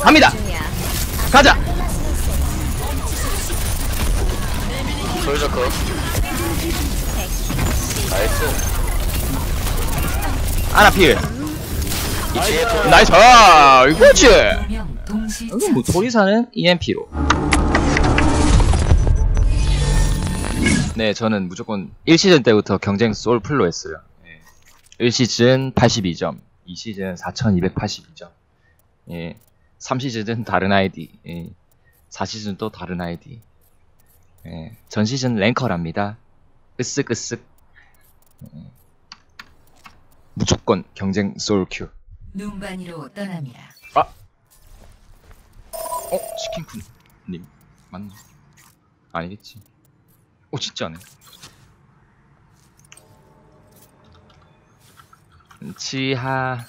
갑니다. 가자. 솔저커 나이스. 아나필. 이치에 또 나이스. 그렇지. 이거 뭐 토리사는 EMP로. 네, 저는 무조건 1시즌 때부터 경쟁 솔플로 했어요. 1시즌 82점, 2시즌 4282점, 3시즌은 다른 아이디, 4시즌 또 다른 아이디. 전 시즌 랭커랍니다. 으쓱으쓱. 무조건 경쟁 솔큐. 눈반이로 떠납니다. 치킨쿤님 맞나? 아니겠지. 오, 진짜네. 치하.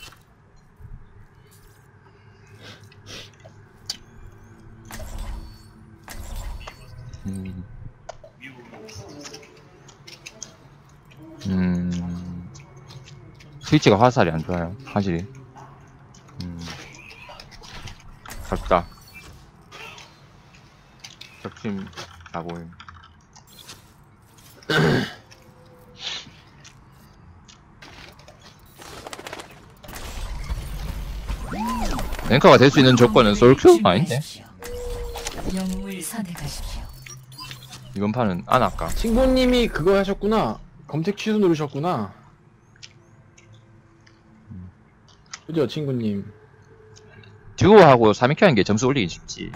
스위치가 화살이 안 좋아요, 확실히. 작다. 적팀 나고임. 랭커가 될 수 있는 조건은 솔큐? 아닌데? 영웅을 선택하십시오. 이번 판은 안 할까? 친구님이 그거 하셨구나. 검색 취소 누르셨구나. 그죠, 친구님? 듀오하고 3인큐 하는 게 점수 올리기 쉽지.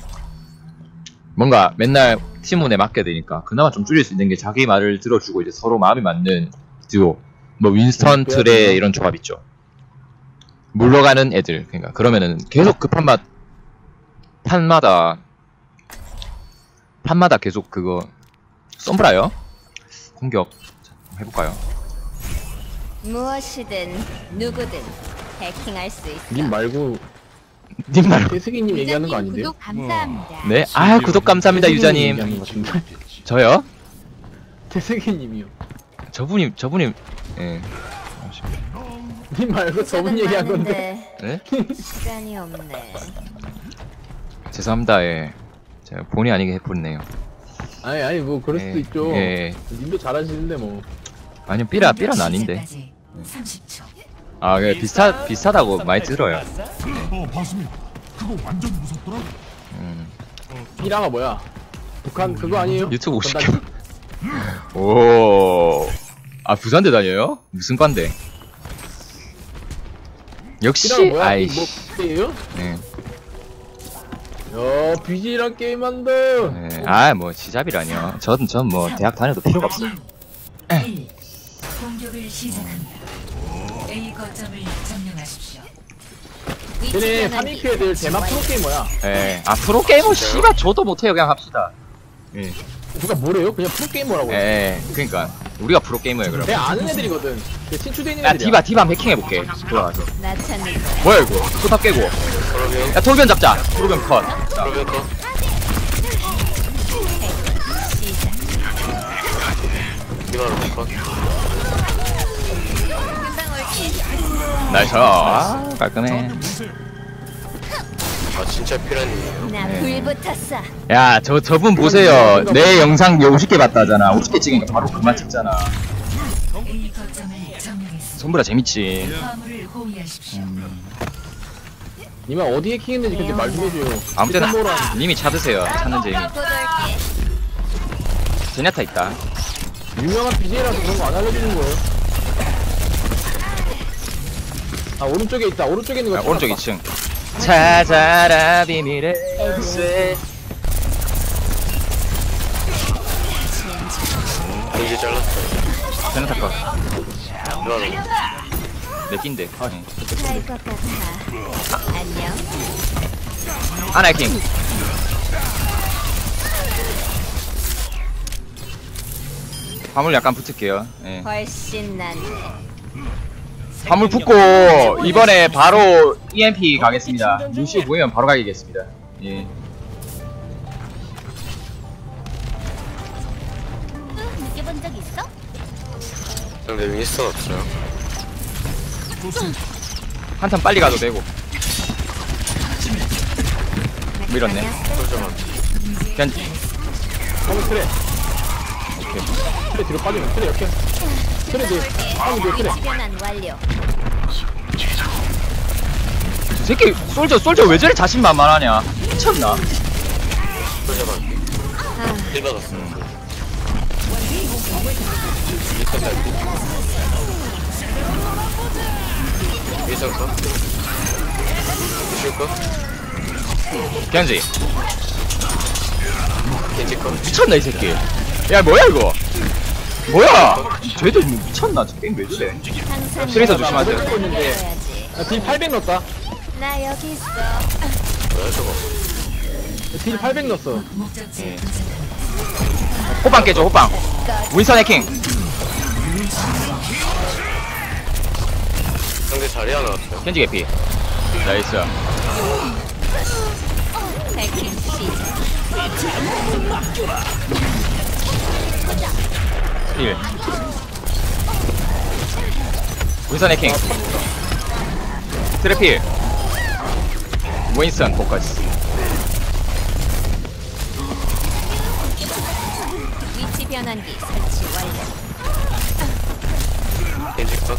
뭔가 맨날 팀원에 맡게 되니까 그나마 좀 줄일 수 있는 게 자기 말을 들어주고 이제 서로 마음이 맞는 듀오. 뭐 윈스턴, 트레 이런 조합 있죠. 물러가는 애들. 그러니까 그러면은 계속 그 판마다 계속 그거 썸브라요? 공격 해볼까요? 무엇이든 누구든 해킹할 수 있어. 님 말고 님 말고. 태승이님 얘기하는 거 아닌데요? 구독 감사합니다. 네? 아, 구독 감사합니다, 유자님. 얘기하는 거 같은데? 저요? 태승이님이요. 저분이, 예. 님 말고 저분 얘기한 건데. 네? 시간이 없네. 죄송합니다, 예. 제가 본의 아니게 해버렸네요. 아니 뭐 그럴 수도 있죠. 예. 님도 잘하시는데 뭐. 아니요, 삐라는 아닌데. 30초. 아, 예, 비슷하다고 많이 들어요. 봤습니다. 그거 완전 무섭더라. 삐라가 뭐야? 북한 그거 아니에요? 유튜브 50개. 오. 아, 부산대 다녀요? 무슨 관대? 역시, 삐라가 뭐야? 아이씨. 뭐 게임이에요? 예. 야, BJ랑 게임한다. 예. 아, 뭐, 시잡이라뇨. 전 뭐, 대학 다녀도 필요가 없어요. 1. 공격을 시작합니다. A 거점을 점령하십시오. 쟤네 3인큐 애들 대만 프로게이머야. 예. 아, 프로게이머, 씨발, 저도 못해요. 그냥 합시다. 예. 누가 뭐래요? 그냥 프로게이머라고. 예. 그니까. 우리가 프로게이머야, 그럼. 내가 아는 애들이거든. 친추돼 있는 야, 애들이야. 디바 한번 해킹해볼게. 돌아가서. 나 찾는 거. 뭐야, 이거? 소탑 깨고. 그러면 야, 돌변 잡자. 돌변 컷. 자, 그러면 거 시작. 이거로 거 금방 올게. 나이스. 아, 깔끔해. 아 진짜 피라님이에요. 나 네. 불부터 쏴. 야, 저분 보세요. 내 영상 50개 봤다잖아. 50개 찍으니까 바로 그만 찍잖아. A 거점을 점령했습니다. 손보라 재밌지. 화물을 호위하십시오. 니만 어디 해킹했는지 근데 말 좀 해줘요. 아무 때나 뭐라. 님이 찾으세요. 찾는 재미. 곧 올게. 제냐타 있다. 유명한 BJ라서 그런 거 안 알려주는 거예요. 아, 오른쪽에 있다. 오른쪽에 있는 거. 아, 오른쪽 2층. 찾아라 비밀의 쇠. 이제 잘랐어. 제냐타 거. 이거로 내 낀데. 할 것 같아. 안녕. 아나 해킹. 화물 약간 붙을게요. 예. 훨씬 낫네. 화물 붙고 이번에 바로 EMP 가겠습니다. 루시 보이면 바로 가겠습니다. 예. 느껴본 적 있어? 근데 윈스턴 없어요. 한참 빨리 가도 되고. 밀었네. 솔저만. 그냥 한번 트레. 오케이. 트레 뒤로 빠지면 트레 이렇게. 트레 뒤. 한번 뒤에 트레. 위치 변환 완료. 저 새끼 솔저 왜 저리 자신만만하냐? 미쳤나? 솔저만. 1 받았어요. 일선 거. 이슈 거. 겐지 겐지 거. 미쳤나 이 새끼. 야 뭐야 이거? 뭐야? 쟤들 미쳤나? 저 게임 왜 저래? 항상 트레이서 조심하세요. 딜 800 넣었다. 나 여기 있어. 뭐야 저거. 딜 800 넣었어. 목적지에 예. 도착합니다. 호빵 깨줘 호빵. 윈선 해킹. 상대 자리 하나 왔어요. 겐지 개피. 나이스. 해킹 시작. 1. 윈선 해킹. 트래필. 윈선 포커스. 위치 변환기 설치 완료. 겐지 거.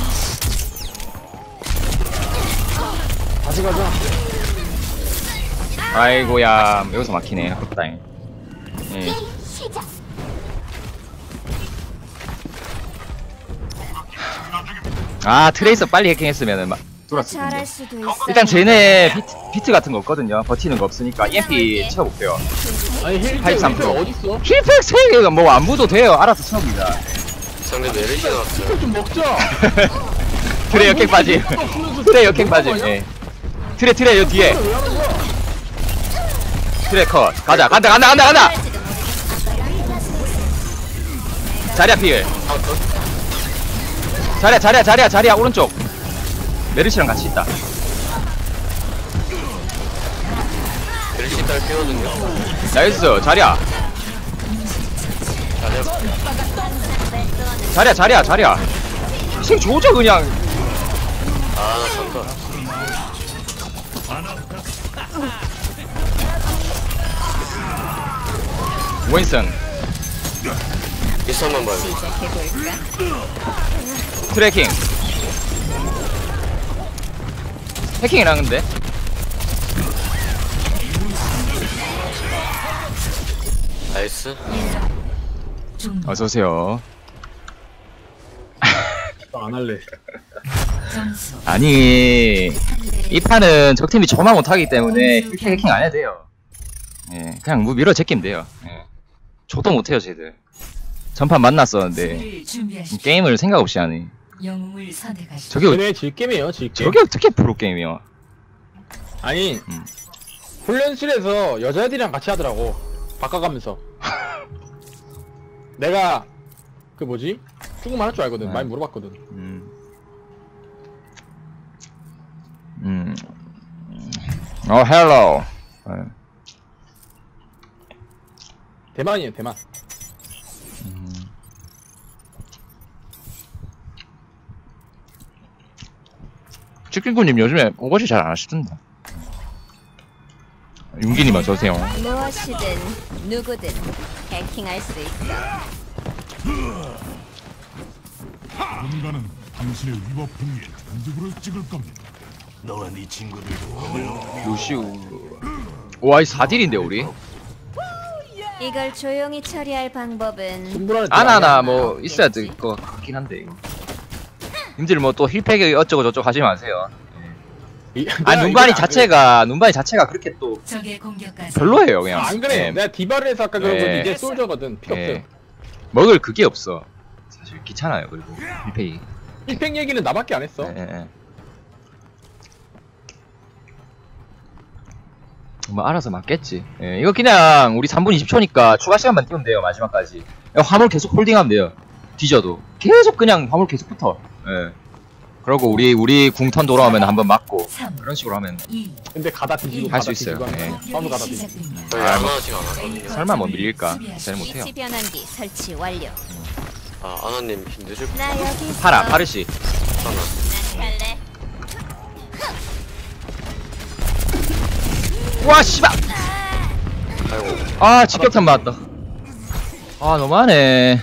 다시 가자. 아이고야 여기서 막히네. 아깝다잉. 예. 시작. 아 트레이서 빨리 해킹했으면은 막 돌았을 텐데. 잘할 수도 있어. 일단 쟤네 비트 같은 거 없거든요. 버티는 거 없으니까 EMP 채워볼게요. 아니 힐 83%. 어딨어? 힐팩 3개가 뭐 안 묻어도 돼요. 알아서 채웁니다. 상대 메르시 나왔어요. 좀 먹자. 트레 역행 빠짐. 트레 역행 빠짐. 예. 트레 여 뒤에. 왜 하는 거야? 트레 컷. 가자. 간다. 자리야 필. 자리야 오른쪽. 메르시랑 같이 있다. 메르시 딸 피거든요. 나이스. 자리야. 자리야. 생 조져 그냥. 아나 산다. 윈슨. 일선만 봐요. 트래킹. 해킹이랑 근데. 나이스. 어서오세요. 안 할래. 점수 아니 이 판은 적팀이 저만 못하기 때문에 힐팩 해킹 안 해도 돼요. 예, 그냥 뭐 밀어 제끼면 돼요. 예. 저도 못해요 쟤들. 전판 만났었는데 수비를 준비하십시오. 게임을 생각 없이 하네. 영웅을 선택하십시오. 저게 쟤네 질게임이에요 질게임. 저게 어떻게 프로 게임이야? 아니 훈련실에서 여자애들이랑 같이 하더라고. 바꿔가면서. 내가 그 뭐지? 중국말 할 줄 알거든. 네. 많이 물어봤거든. 헬로. 대만이에요 대만. 치킨구님 요즘에 오버시 잘 안 하시던데. 윤기님 어서오세요. 무엇이든 누구든 해킹할 수 있어. 누군가는 당신의 위법 행위에 잔디구를 찍을 겁니다. 너와 네 친구들도 루시우. 와, 이 4딜인데 우리? 이걸 조용히 처리할 방법은 충분한. 아나나 뭐 있어야 될 것 같긴 한데. 님들 뭐 또 힐팩이 어쩌고 저쩌고 하지 마세요. 아 눈반이 자체가 그렇게 또 적의 공격까지 별로예요 그냥. 안 그래. 예. 내가 디바를 해서 아까 그런 건 예. 이제 솔저거든. 필요 없어. 예. 먹을 그게 없어. 사실 귀찮아요 그리고 힐팩이. 힐팩 얘기는 나밖에 안 했어. 예. 뭐 알아서 맞겠지. 예, 이거 그냥 우리 3분 20초니까 추가 시간만 띄우면 돼요 마지막까지. 화물 계속 홀딩하면 돼요. 뒤져도 계속 그냥 화물 계속 붙어. 예. 그러고 우리 궁턴 돌아오면 한번 맞고 3, 그런 식으로 하면 2, 네. 근데 가다 뒤지고 할수 가다 있어요. 뒤지고 하면 예. 싸움도 가다 공격이 뒤지고. 시작됩니다. 저희 아, 뭐. 아나아직 안 왔거든요. 설마 뭐 밀릴까? 잘 못해요. 위치 변환기 설치 완료. 아 아나님 힘드실 분. 나 여기 있어. 파르시. 아나. 난 갈래. 와 씨발. 아 직격탄 맞았다. 아 너무하네.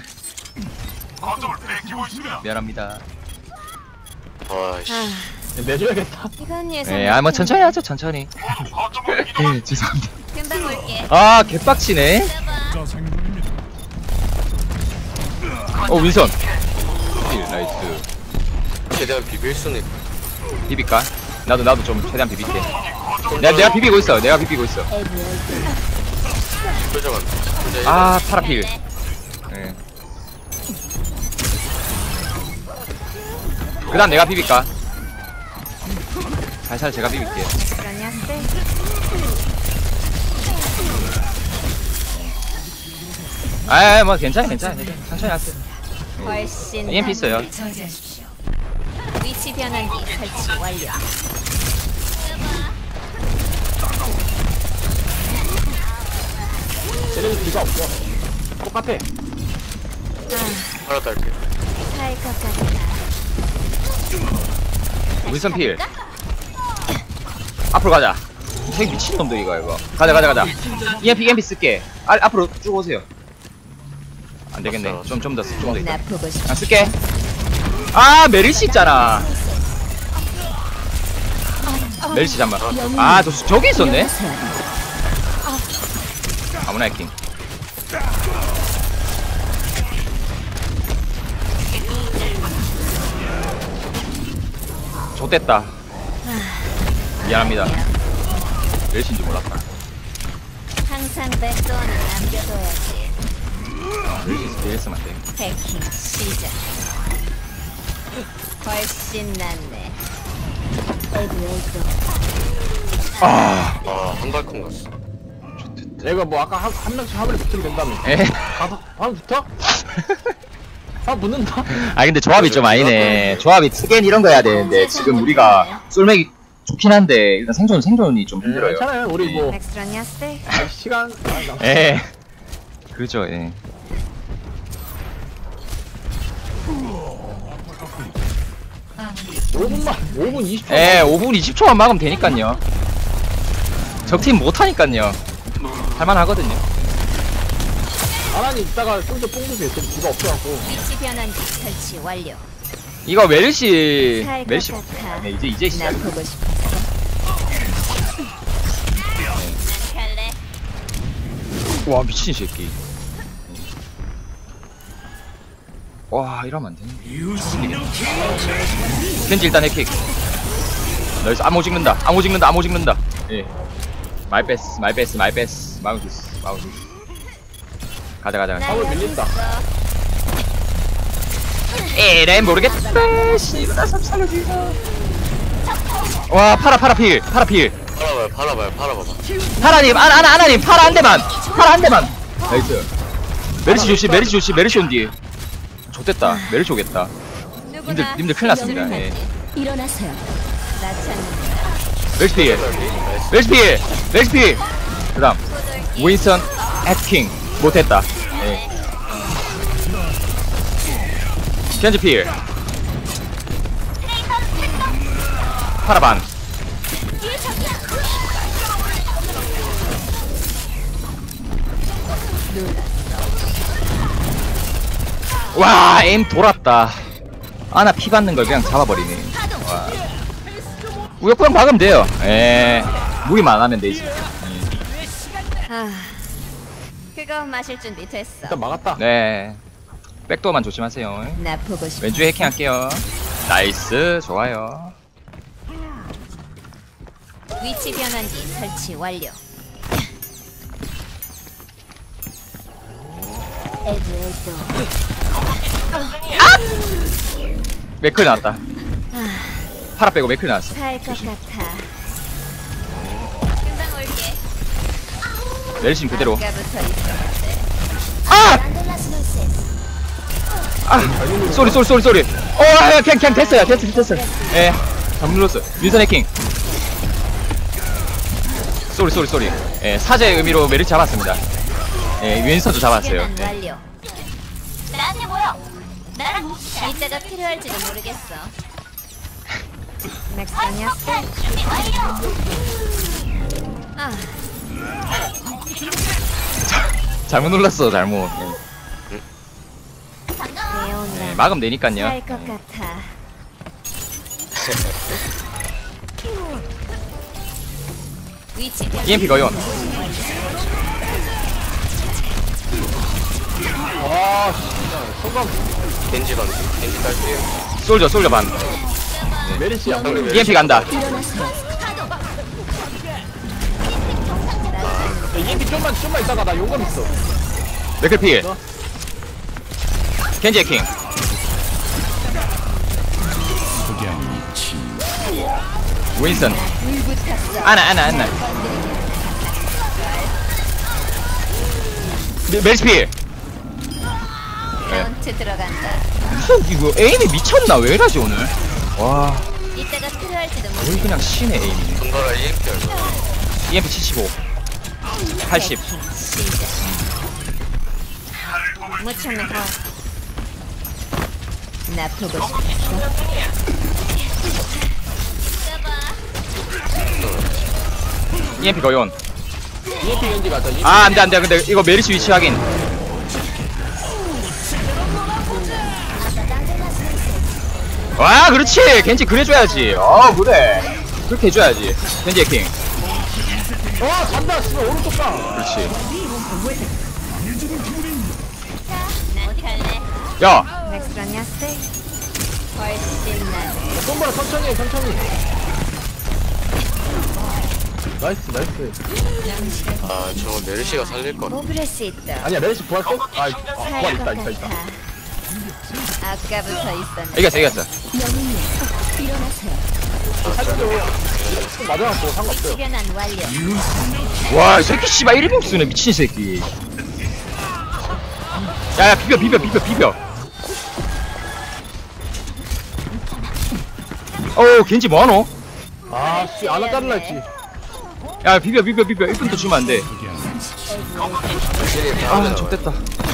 미안합니다. 와씨. 내줘야겠다. 이건 예상. 예, 아 뭐 천천히 하죠 천천히. 예, 죄송합니다. 금방 올게. 아 개빡치네. 자 생존입니다. 윈선. 힐, 나이스. 최대한 비빌 수는 있고. 비빌까? 나도 좀 최대한 비빌게. 내가 비비고 있어. 내가 비비고 있어. 표정은. 아 파라필. 예. 그다음 내가 비빌까? 살살 제가 비빌게. 그러냐 쎄. 아, 뭐 괜찮아. 천천히 하세요. 훨씬. EMP 있어요. 저지하십시오. 위치 변환기 설치 완료. 쟤네들 뒤가 없어. 똑같아. 하나 딸게. 살 것 같다. 윈선 필. 앞으로 가자. 이 미친놈들이가 이거. 가자. EMP 쓸게. 앞으로 쭉 오세요. 안 되겠네. 좀 더 있다. 나 보고 싶어. 아, 쓸게. 아, 메리시 있잖아. 메리시 잠만. 아, 저기 있었네. 아무나 해킹. 좋됐다. 미안합니다. 메리시인지 몰랐다. 항상 백도어는 남겨둬야지. 메리시였으면 안 돼. 해킹 시작. 훨씬 낫네. 한 발콘 갔어. 내가 뭐 아까 한 명씩 화면에 붙으면 된다며. 에? 가서 화면 붙어? 화면 붙는다? 아 근데 조합이 좀 아니네. 조합이 특이한 이런 거 해야 되는데 지금 우리가 쏠맥이 좋긴 한데 일단 생존이 좀 힘들어요. 괜찮아요. 우리 뭐 엑스트라냐 쎄. 시간 예. 그죠, 예. 마무리. 5분 20초. 예, 5분 20초만 막으면 되니까요. 적팀 못하니까요. 할만하거든요. 아란이 이따가 좀 더 뽕주세요. 좀 뒤가 없어갖고. 위치 변환기 설치 완료. 이거 메르시 살것 메르시 같아. 네, 이제 나 시작. 보고 싶어. 난 갈래. 와 미친 새끼. 와 이러면 안 되네. 켄지 일단 해킥. 너희서 암호 찍는다. 예. 마이 베스. 마우스. 가자. 화면 밀린다. 에이 모르겠다. 씨발 살려주자. 와 파라필. 팔아봐요. 파라님 아나님 파라 한 대만. 나이스. 메르시 조심. 메르시 온디. 좋됐다. 메르시 오겠다. 님들 큰일 났습니다. 예. 일어나세요. 나 찾는다. 메르시 필. 그다음 윈스턴 해킹 못했다. 예. 켄지 필. 파라반. 와, 에임 돌았다. 아나 피 받는 걸 그냥 잡아버리네. 와. 우역구형 박으면 돼요. 무리만 안 하면 되지. 그거 마실 준비 됐어. 일단 막았다. 네. 백도어만 조심하세요. 나 보고 싶어. 왼쪽에 해킹할게요. 나이스, 좋아요. 위치 변환기 설치 완료. 맥클 나왔다. 파라 빼고 맥클 나왔어. 살 것 같아. 금방 올게. 멜신 그대로. 아까부터 있었는데. 쏘리. 그냥 됐어요. 예. 잘못 눌렀어. 윈선 해킹. 쏘리. 예, 사제의 의미로 메르시 잡았습니다. 예, 윈선도 잡았어요. 변환 네. 완료. 나한테 모여. 나랑 이따가 필요할지도 모르겠어. 맥스냐? 잘못 눌렀어 잘못. 레오나 네, 막으면 되니까요. 할 것 같아. 위치 변환. EMP 거연. 와 진짜 성감. 겐지 반지. 겐지 딸게요. 솔저 반. 메리시야. EMP 간다. EMP 좀만 있다가 나 용감 있어. 맥클필. 켄지 해킹. 윈슨. 안나. 메리스필. 카운트 들어간다. 이거 에임이 미쳤나? 왜 이러지 오늘? 와, 이따가 필요할지도 거의 모르겠어. 그냥 신의 에임이네. 손가락 EMP 알고. EMP 75, 80. 시작. 무쳐 메호. 나 보고 싶어. EMP 거연. EMP 겐지 가자. EMP. 아, 안돼. 근데 이거 메리시 위치 확인. 와, 그렇지. 겐지 그래줘야지. 그래. 그렇게 해줘야지. 겐지 해킹. 간다. 씨발 오른쪽 방. 그렇지. 어디 갈래? 야, 넥스트라냐스? 훨씬 나. 손보라 천천히 해. 나이스. 아 저거 메르시가 살릴 거. 뭐 그럴 수 있다. 아니야 메리시 부활 써? 부활 할 있다. 것 같아. 아까부터 있었는데. 이겼어. 살려줘. 맞아갖고 상관없어요. 변환 완료. 와, 이 새끼 씨발 1분 쓰네. 미친 새끼. 야, 비벼. 겐지 뭐하노? 씨 안아 자르라 했지. 야, 비벼. 1분도 주면 안 돼. 아, 좋됐다.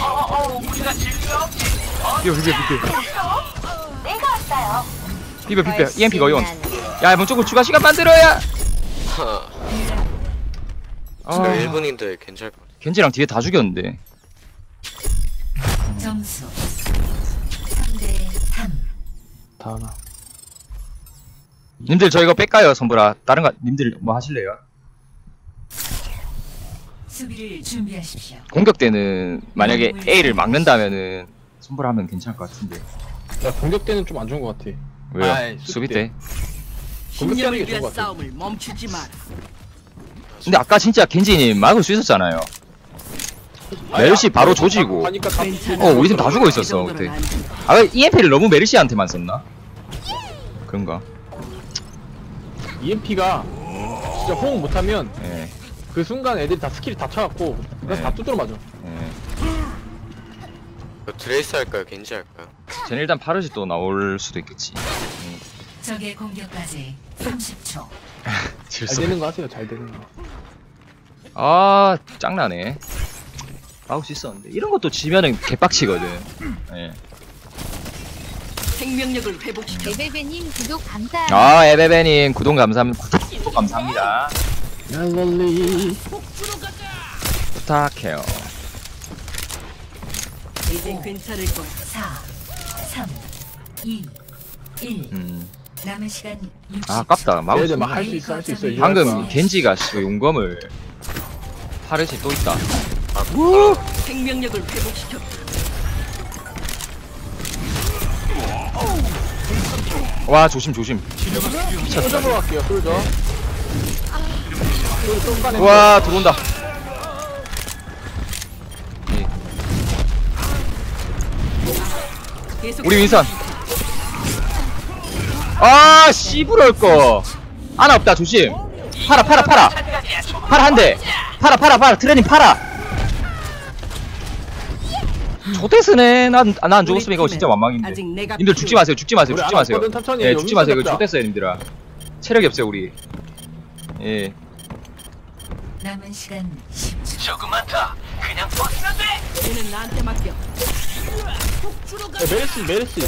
비벼. EMP 거연. 야, 이번 쪽으로 추가 시간 만들어야. 저 1분인데 괜찮을 것 같아. 겐지랑 뒤에 다 죽였는데. 점수 3대3. 다 하나. 님들 저 이거 뺄까요, 선불아? 다른 거 님들 뭐 하실래요? 수비를 준비하십시오. 공격 때는 만약에 A를 막는다면은 선불 하면 괜찮을 것 같은데. 야 공격 때는 좀 안 좋은 것 같아. 왜요? 아이, 수비 때. 공격 때는 게 좋은 위한 것 같아. 싸움을 멈추지 마라. 근데 아까 진짜 겐지님 막을 수 있었잖아요. 메르시 바로 조지고. 하니까 다 우리 팀 다 죽어 있었어 그때. 아, EMP를 너무 메르시한테만 썼나? 그런가? EMP가 진짜 호응 못하면 예. 그 순간 애들이 다 스킬이 다 차갖고 그래서 네. 다 두드려 맞아. 예. 드레이스 할까요? 겐지 할까요? 쟤는 일단 파르시 또 나올 수도 있겠지. 적의 공격까지 30초. 질 잘 되는 거 하세요. 잘 되는 거. 아, 짱나네. 막을 수 있었는데 이런 것도 지면은 개빡치거든. 예. 생명력을 회복시켜. 베베베님 구독 감사합니다. 아, 에베베님 구독 감사합니다. 구독 감사합니다. 랄랄리. 부탁해요. 이제 괜찮을 거야. 4, 3, 2, 1. 남은 시간 60초. 아, 아깝다. 막을 얘들 수 막 할 수 있어. 방금 겐지가 용검을 파르시 또 있다. 생명력을 회복시켜. 와, 조심. 솔저로 갈게요. 솔저. 와, 들어온다. 계속 우리 윈선. 아, 씨부럴 거. 하나 없다. 조심. 팔아. 팔아 한 대. 팔아. 트레님 팔아. 조테스네. 난 안 죽었으면 이거 진짜 완망인데. 아직 내가 님들 죽지 마세요. 우리 안 왔거든, 천천히 해. 예, 죽지 마세요. 이거 여기서 조테스요, 님들아. 체력이 없어요, 우리. 예. 남은 시간 10초. 얘는 나한테 맡겨. 메르시.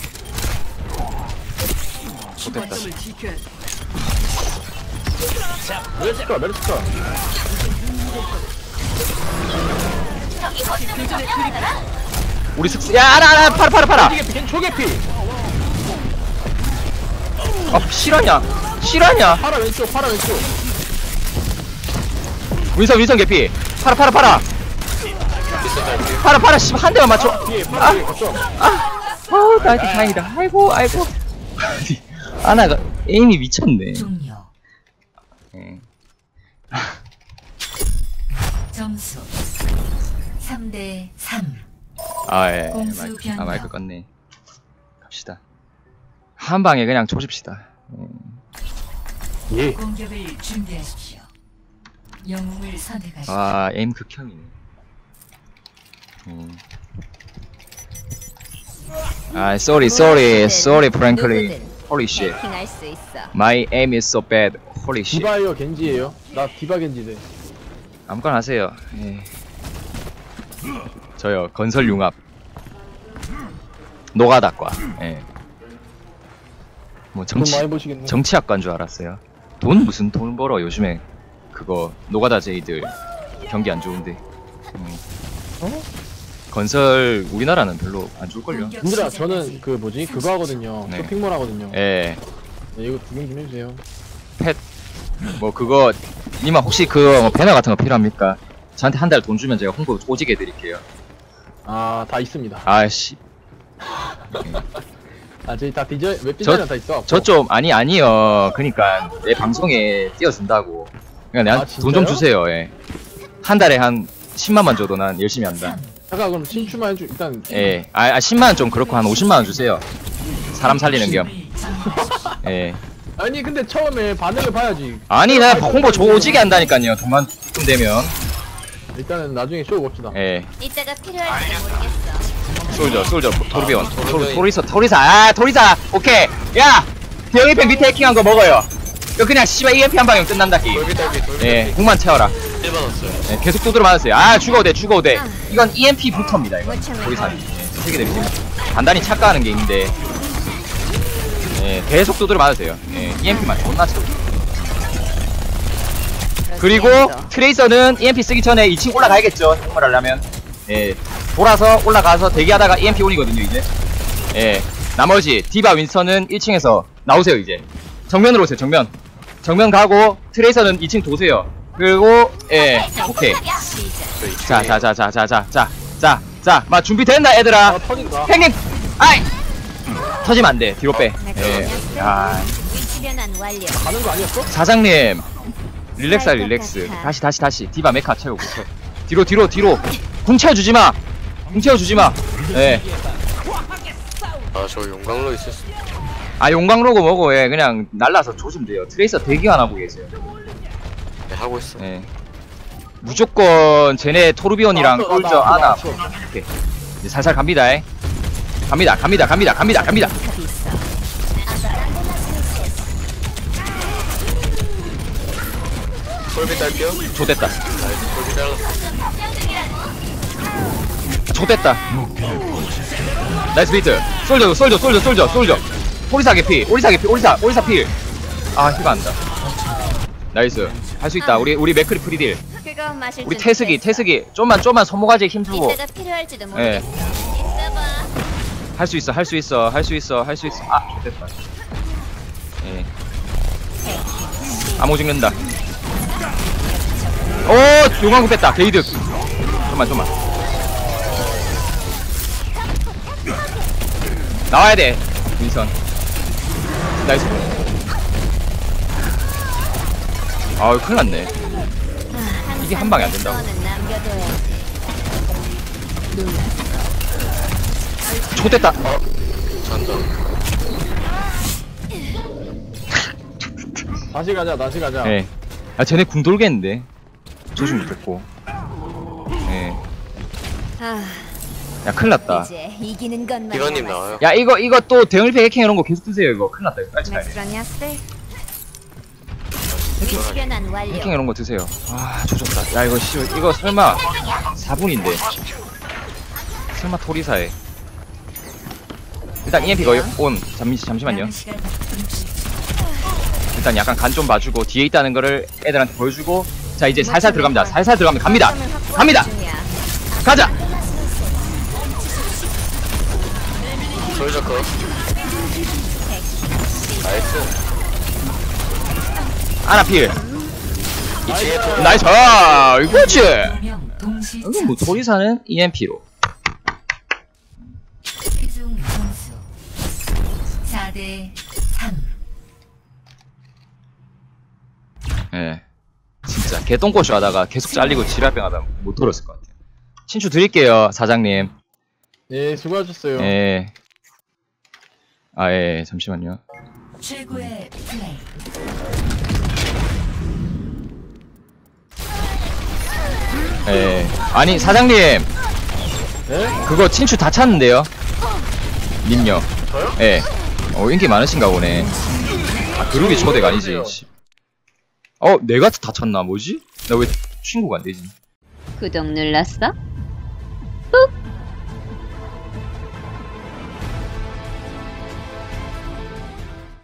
거점을 지켜야 돼. 메르시 거. 우리 숙소 야 알아 팔아 초계피 초계피. 아 실화냐 파라 왼쪽 파라 왼쪽. 윈선 개피 팔아 씨발 한 대만 맞춰 뒤에 파라 뒤에 갔어. 나 다행이다 아이고 아나가 에임이 미쳤네 종료. 점수 3대 3. 아예 공수 변경. 마이크 껐네 갑시다 한 방에 그냥 조집시다 예. 공격을 준비하십시오. 영웅을 선택하십시오. 아 에임 극혐이네 아 sorry frankly holy shit 해킹할 수 있어. my aim is so bad holy shit 디바예요 겐지예요? 나 디바 겐지네. 아무거나 하세요 예. 저요 건설 융합 노가다과 예. 뭐 돈 많이 버시겠네. 정치학과인 줄 알았어요 돈 무슨 돈 벌어 요즘에 그거 노가다 제이들 경기 안 좋은데 건설 우리나라는 별로 안 좋을걸요 공격 얘들아 시작까지 저는 그 뭐지 그거 하거든요. 네. 쇼핑몰 하거든요. 예. 네, 이거 구경 좀 해주세요. 뭐 그거 니마 혹시 그 배너 같은 거 필요합니까? 저한테 한 달 돈 주면 제가 홍보 오지게 해드릴게요 아 다 있습니다. 아씨 아 저희 다 웹 디자이너 다 있어. 저 좀 아니요 그니까 내 방송에 띄워준다고 그러니까 아, 내가 돈 좀 진짜요? 주세요 예. 한 달에 한 10만만 줘도 난 열심히 한다 잠깐 그럼 신추만 해주 일단. 예. 10만원 좀 그렇고 한 50만원 주세요 사람 살리는 겸 예. 아니 근데 처음에 반응을 봐야지. 아니 내가 홍보 오지게 한다니까요 돈만 좀 되면 일단은 나중에 쇼 봅시다. 예. 이따가 필요할지 모르겠어. 솔저 토르비온 토리사 오케이 야 대형이팬 밑에 해킹한 거 먹어요 이거 그냥 씨발 EMP 한 방이면 끝난다 게임 돌비달비 예 국만 채워라 1받았어요. 예, 계속 두드려 맞았어요 죽어도 돼 이건 EMP 부터입니다 이건 토리사 세개 되면 단단히 착각하는 게 있는데 예 계속 두드려 맞으세요 예 EMP만 존나 채워 그리고 트레이서는 EMP 쓰기 전에 2층 올라가야겠죠 정말 하려면 예 돌아서 올라가서 대기하다가 EMP 온이거든요 이제 예 나머지 디바 윈스턴은 1층에서 나오세요 이제 정면으로 오세요 정면 가고 트레이서는 2층 도세요 그리고 예 오케이 자 마 준비됐나 얘들아 아 터진다. 형님 아이 터지면 안돼 뒤로 빼 야 위치 변환 완료. 가는 거 아니었어? 사장님 릴렉스 다시 디바 메카 채우고 뒤로 궁 채워주지마 예. 아, 저 용광로 있었어. 아 용광로고 뭐고 예 그냥 날라서 조심 돼요 트레이서 대기 안 하고 계세요 네, 하고 있어. 예 무조건 쟤네 토르비온이랑 나왔어, 솔저 나왔어, 아나 나왔어. 오케이 이제 살살 갑니다 갑니다 돌비달비요? 좋됐다 돌비달. 나이스 비트 솔저 오리사 개피 오리사 필아 힐 안다 나이스 할 수 있다 우리 맥크리 프리딜 그거 마실 우리 준비 태스기 됐어. 좀만 손모가지에 힘주고 이따가 필요할지도 예. 모르겠어. 있어봐. 할 수 있어 아 됐다 예 암호 죽는다 오 용광국 뺐다 게이득 좀만 나와야 돼 윈선 나이스 아유 큰일났네 이게 한 방에 안 된다고. 너는 남겨둬야지. 좋됐다 잔다. 다시 가자. 예. 아 쟤네 궁 돌겠는데 조심 못했고 예. 아, 야 큰일났다 이제 이기는 것만 비건님 남았어. 나와요. 야 이거 또 대응일패 해킹 이런 거 계속 드세요 이거 큰일났다 이거 빨리 차야 돼 맥스라냐스. 위치 변환 완료. 해킹 이런 거 드세요 아 조졌다 야 이거 씨 이거 설마 4분인데 설마 토리사에 일단 EMP 거의 온 잠시만요 남은 시간 60초. 일단 약간 간 좀 봐주고 뒤에 있다는 거를 애들한테 보여주고 자 이제 살살 들어갑니다 살살 들어갑니다 갑니다 가자. 솔저 컷. 나이스. 아나 필. 이 뒤에 또 나이스. 아, 이거지. 명 동시 이거 뭐 토리사는 EMP로. 최종 점수 4대 3. 예. 진짜 개똥꼬쇼 하다가 계속 잘리고 지랄병 하다 못 돌았을 것 같아요. 친추 드릴게요, 사장님. 예, 수고하셨어요. 예. 아, 예, 잠시만요. 최고의 플레이. 예. 아니, 사장님. 예? 그거 친추 다 찼는데요? 님요. 저요? 예. 인기 많으신가 보네. 아, 그러게 초대가 아니지. 씨. 내가 다 찼나? 뭐지? 나 왜 친구가 안 되지? 구독 눌렀어?